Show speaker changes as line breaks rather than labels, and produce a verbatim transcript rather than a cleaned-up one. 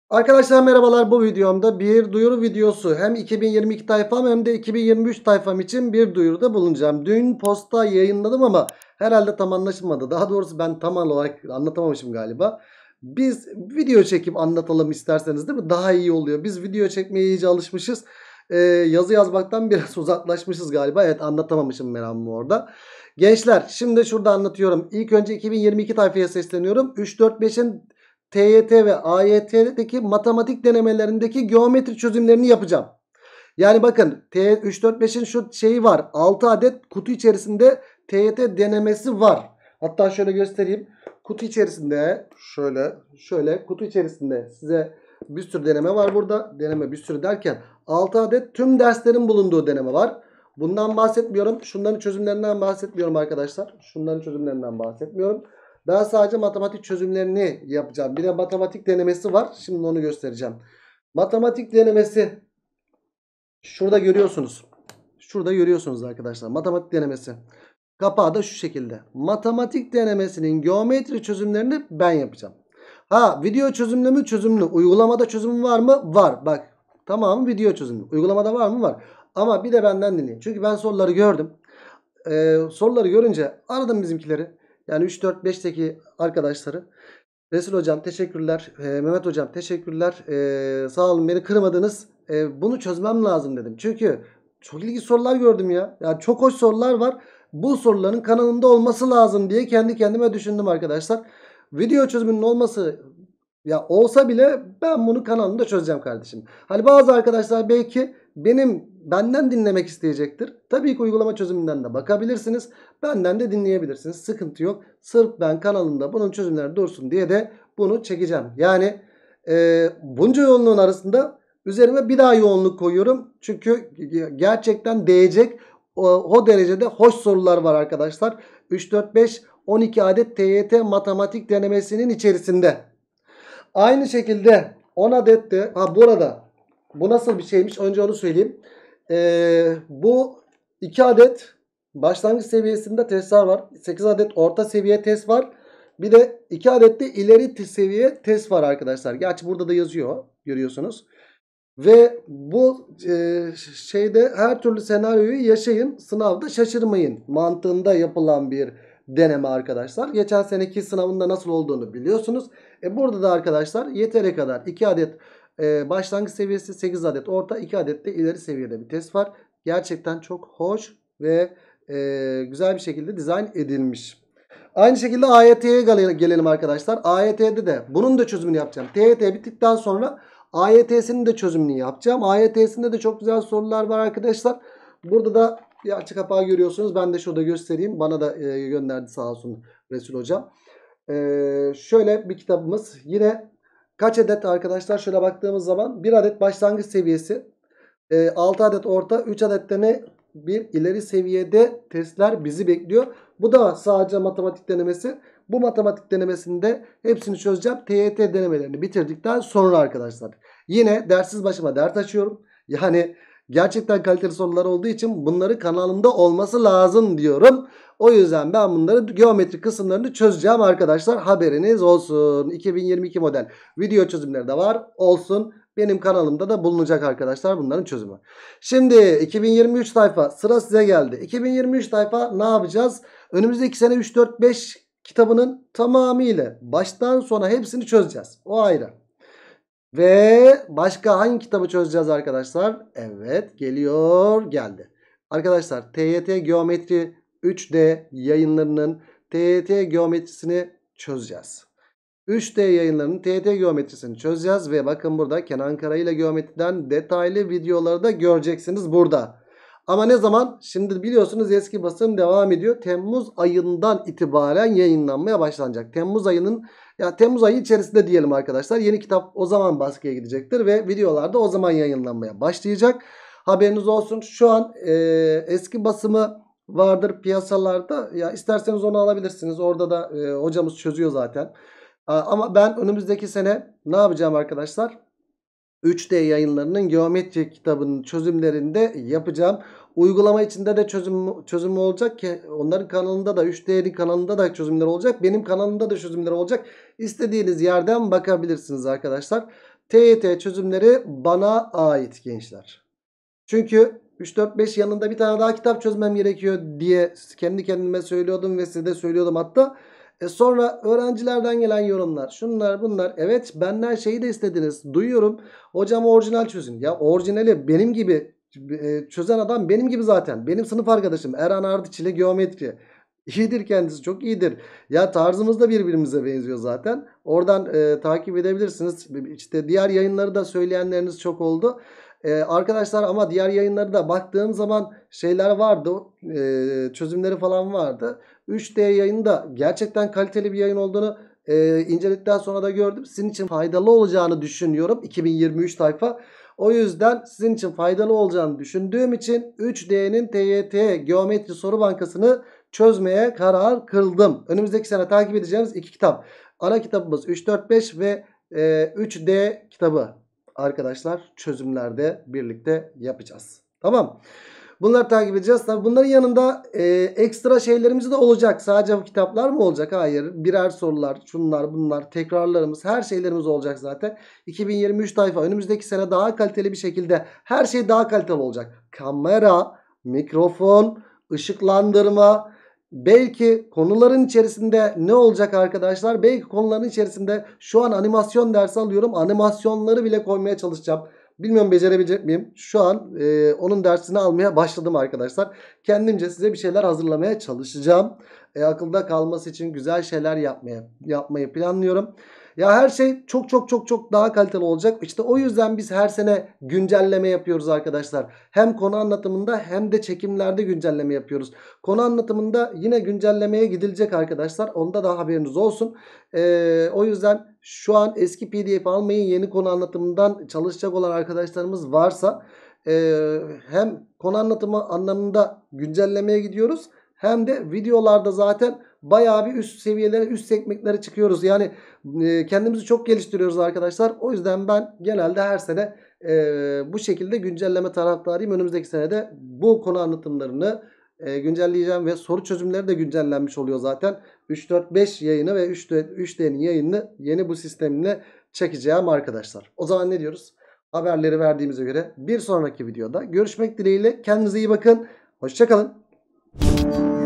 Arkadaşlar merhabalar, bu videomda bir duyuru videosu, hem iki bin yirmi iki tayfam hem de iki bin yirmi üç tayfam için bir duyuruda bulunacağım. Dün posta yayınladım ama herhalde tam anlaşılmadı. Daha doğrusu ben tam olarak anlatamamışım galiba. Biz video çekip anlatalım isterseniz, değil mi? Daha iyi oluyor. Biz video çekmeye iyice alışmışız. Ee, yazı yazmaktan biraz uzaklaşmışız galiba. Evet, anlatamamışım meramımı orada. Gençler, şimdi şurada anlatıyorum. İlk önce iki bin yirmi iki tayfaya sesleniyorum. üç dört beşin T Y T ve A Y T'deki matematik denemelerindeki geometri çözümlerini yapacağım. Yani bakın, T üç dört beşin şu şeyi var. altı adet kutu içerisinde T Y T denemesi var. Hatta şöyle göstereyim. Kutu içerisinde şöyle şöyle kutu içerisinde size bir sürü deneme var burada. Deneme bir sürü derken altı adet tüm derslerin bulunduğu deneme var. Bundan bahsetmiyorum. Şunların çözümlerinden bahsetmiyorum arkadaşlar. Şunların çözümlerinden bahsetmiyorum. Ben sadece matematik çözümlerini yapacağım. Bir de matematik denemesi var. Şimdi onu göstereceğim. Matematik denemesi. Şurada görüyorsunuz. Şurada görüyorsunuz arkadaşlar. Matematik denemesi. Kapağı da şu şekilde. Matematik denemesinin geometri çözümlerini ben yapacağım. Ha, video çözümlü mü? Çözümlü. Uygulamada çözümü var mı? Var. Bak, tamamı video çözümlü. Uygulamada var mı? Var. Ama bir de benden dinleyin. Çünkü ben soruları gördüm. Ee, soruları görünce aradım bizimkileri. Yani üç dört beşteki arkadaşları. Resul hocam teşekkürler. Ee, Mehmet hocam teşekkürler. Ee, sağ olun, beni kırmadınız. Ee, bunu çözmem lazım dedim. Çünkü çok ilginç sorular gördüm ya. Yani çok hoş sorular var. Bu soruların kanalında olması lazım diye kendi kendime düşündüm arkadaşlar. Video çözümünün olması ya olsa bile ben bunu kanalımda çözeceğim kardeşim. Hani bazı arkadaşlar belki benim benden dinlemek isteyecektir. Tabii ki uygulama çözümünden de bakabilirsiniz. Benden de dinleyebilirsiniz. Sıkıntı yok. Sırf ben kanalımda bunun çözümleri dursun diye de bunu çekeceğim. Yani e, bunca yoğunluğun arasında üzerime bir daha yoğunluk koyuyorum. Çünkü gerçekten değecek o, o derecede hoş sorular var arkadaşlar. üç dört beş on iki adet T Y T matematik denemesinin içerisinde. Aynı şekilde on adet de, ha bu arada bu nasıl bir şeymiş önce onu söyleyeyim. Ee, bu iki adet başlangıç seviyesinde testler var. sekiz adet orta seviye test var. Bir de iki adet de ileri seviye test var arkadaşlar. Gerçi burada da yazıyor, görüyorsunuz. Ve bu e, şeyde her türlü senaryoyu yaşayın, sınavda şaşırmayın mantığında yapılan bir deneme arkadaşlar. Geçen seneki sınavında nasıl olduğunu biliyorsunuz. E burada da arkadaşlar yeteri kadar iki adet e, başlangıç seviyesi, sekiz adet orta, iki adet de ileri seviyede bir test var. Gerçekten çok hoş ve e, güzel bir şekilde dizayn edilmiş. Aynı şekilde A Y T'ye gelelim arkadaşlar. A Y T'de de bunun da çözümünü yapacağım. T Y T bittikten sonra A Y T'sinin de çözümünü yapacağım. A Y T'sinde de çok güzel sorular var arkadaşlar. Burada da bir açık kapağı görüyorsunuz. Ben de şurada göstereyim. Bana da e, gönderdi sağ olsun Resul hocam. E, şöyle bir kitabımız. Yine kaç adet arkadaşlar? Şöyle baktığımız zaman bir adet başlangıç seviyesi, e, altı adet orta, üç adet de ne? Bir ileri seviyede testler bizi bekliyor. Bu da sadece matematik denemesi. Bu matematik denemesinde hepsini çözeceğim. T Y T denemelerini bitirdikten sonra arkadaşlar. Yine dersiz başıma dert açıyorum. Yani gerçekten kaliteli sorular olduğu için bunları kanalımda olması lazım diyorum. O yüzden ben bunları geometri kısımlarını çözeceğim arkadaşlar. Haberiniz olsun. iki bin yirmi iki model video çözümleri de var. Olsun. Benim kanalımda da bulunacak arkadaşlar bunların çözümü. Şimdi iki bin yirmi üç tayfa sıra size geldi. iki bin yirmi üç tayfa ne yapacağız? Önümüzdeki sene üç dört beş kitabının tamamıyla baştan sona hepsini çözeceğiz. O ayrı. Ve başka hangi kitabı çözeceğiz arkadaşlar? Evet, geliyor, geldi. Arkadaşlar T Y T Geometri üç D yayınlarının T Y T geometrisini çözeceğiz. üç D yayınlarının T Y T geometrisini çözeceğiz. Ve bakın burada Kenan Karayel geometriden detaylı videoları da göreceksiniz burada. Ama ne zaman? Şimdi biliyorsunuz eski basım devam ediyor. Temmuz ayından itibaren yayınlanmaya başlanacak. Temmuz ayının ya Temmuz ayı içerisinde diyelim arkadaşlar. Yeni kitap o zaman baskıya gidecektir ve videolar da o zaman yayınlanmaya başlayacak. Haberiniz olsun. Şu an e, eski basımı vardır piyasalarda. Ya isterseniz onu alabilirsiniz. Orada da e, hocamız çözüyor zaten. Ama ben önümüzdeki sene ne yapacağım arkadaşlar? üç D yayınlarının geometri kitabının çözümlerinde yapacağım. Uygulama içinde de çözüm çözümü olacak ki onların kanalında da üç D'nin kanalında da çözümler olacak. Benim kanalımda da çözümler olacak. İstediğiniz yerden bakabilirsiniz arkadaşlar. T Y T çözümleri bana ait gençler. Çünkü üç dört beş yanında bir tane daha kitap çözmem gerekiyor diye kendi kendime söylüyordum ve size de söylüyordum hatta. E sonra öğrencilerden gelen yorumlar, şunlar bunlar. Evet, benden şeyi de istediniz. Duyuyorum. Hocam orijinal çözün. Ya orijinali benim gibi e, çözen adam benim gibi zaten. Benim sınıf arkadaşım Erhan Ardıç ile geometri. İyidir kendisi, çok iyidir. Ya tarzımız da birbirimize benziyor zaten. Oradan e, takip edebilirsiniz. İşte diğer yayınları da söyleyenleriniz çok oldu. Ee, arkadaşlar ama diğer yayınları da baktığım zaman şeyler vardı. E, çözümleri falan vardı. üç D yayında gerçekten kaliteli bir yayın olduğunu e, inceledikten sonra da gördüm. Sizin için faydalı olacağını düşünüyorum. iki bin yirmi üç tayfa. O yüzden sizin için faydalı olacağını düşündüğüm için üç D'nin T Y T Geometri Soru Bankası'nı çözmeye karar kıldım. Önümüzdeki sene takip edeceğimiz iki kitap. Ana kitabımız üç dört beş ve e, üç D kitabı. Arkadaşlar çözümlerde birlikte yapacağız. Tamam. Bunları takip edeceğiz. Tabii bunların yanında e, ekstra şeylerimiz de olacak. Sadece bu kitaplar mı olacak? Hayır. Birer sorular, şunlar, bunlar, tekrarlarımız, her şeylerimiz olacak zaten. iki bin yirmi üç tayfa önümüzdeki sene daha kaliteli bir şekilde her şey daha kaliteli olacak. Kamera, mikrofon, ışıklandırma, belki konuların içerisinde ne olacak arkadaşlar? Belki konuların içerisinde şu an animasyon dersi alıyorum. Animasyonları bile koymaya çalışacağım. Bilmiyorum becerebilecek miyim? Şu an e, onun dersini almaya başladım arkadaşlar. Kendimce size bir şeyler hazırlamaya çalışacağım. E, akılda kalması için güzel şeyler yapmaya yapmayı planlıyorum. Ya her şey çok çok çok çok daha kaliteli olacak. İşte o yüzden biz her sene güncelleme yapıyoruz arkadaşlar. Hem konu anlatımında hem de çekimlerde güncelleme yapıyoruz. Konu anlatımında yine güncellemeye gidilecek arkadaşlar. Onda da haberiniz olsun. Ee, o yüzden şu an eski P D F almayın. Yeni konu anlatımından çalışacak olan arkadaşlarımız varsa e, hem konu anlatımı anlamında güncellemeye gidiyoruz. Hem de videolarda zaten bayağı bir üst seviyelere, üst segmentlere çıkıyoruz. Yani e, kendimizi çok geliştiriyoruz arkadaşlar. O yüzden ben genelde her sene e, bu şekilde güncelleme taraftarıyım. Önümüzdeki senede bu konu anlatımlarını e, güncelleyeceğim ve soru çözümleri de güncellenmiş oluyor zaten. üç dört beş yayını ve üç D'nin yayını yeni bu sistemle çekeceğim arkadaşlar. O zaman ne diyoruz? Haberleri verdiğimize göre bir sonraki videoda görüşmek dileğiyle. Kendinize iyi bakın. Hoşça kalın.